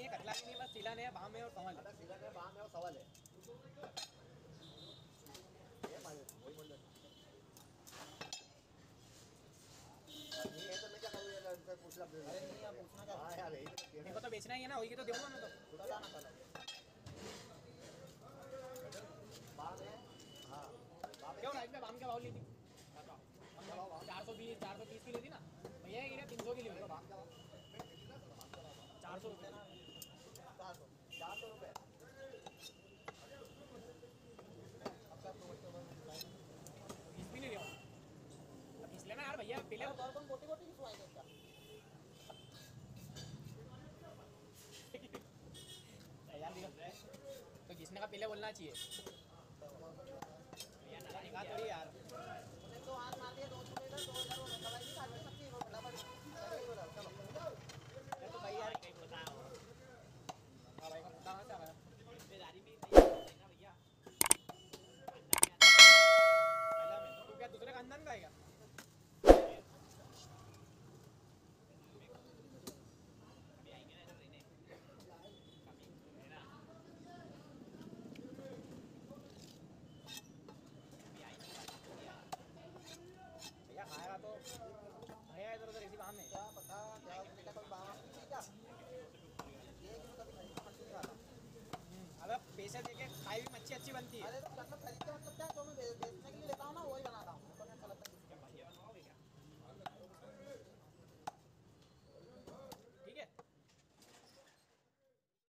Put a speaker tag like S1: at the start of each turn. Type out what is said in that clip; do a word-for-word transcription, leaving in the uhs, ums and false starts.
S1: नहीं कतला भी नहीं, बस सीला ने बाम में और सवाल है।
S2: सीला ने बाम में और सवाल है। ये भाई वही बोल रहा ये तो मैं क्या करूं यार, इनसे पूछ ला। अरे नहीं यार पूछना क्या। हां यार यही
S1: देखो तो बेचना ही है ना, होगी तो देऊंगा मैं तो।
S2: पता ना चला बाम है। हां
S1: क्यों लाइफ में बाम क्या भाव ली थी? चार सौ बीस चार सौ तीस की ली थी ना भैया, ये तीन सौ की ली चार सौ रुपये ना,
S2: चार सौ चार सौ रुपये
S1: बीस भी नहीं दिया बीस लेना यार भैया, पहले
S2: और कौन मोटी मोटी खिंचवाएंगे इसका
S1: यार दिखा तो घिसने का पहले बोलना चाहिए भैया, ना निकाह थोड़ी यार।
S2: तो हाथ मार दिया दो सौ इधर दो इधर, वो दवाई नहीं खाती सबकी वो फटाफट चलो
S1: तो भाई यार कहीं बताओ। हां भाई का पता कहां से आ गया रिश्तेदारी में नहीं है ना भैया, खानदान में तो तू क्या दूसरे खानदान का है क्या? अभी आएंगे ना इधर रहने भैया, खाएगा तो भैया इधर उधर इसी बाम में
S2: क्या पता क्या बेटा कभी बाहर नहीं क्या ये कि कभी खरीद के मछली खाता।
S1: अबे पैसे देके खाई हुई मच्छी अच्छी बनती है।
S2: अरे तो मतलब खरीद के मतलब क्या तो मैं बेचने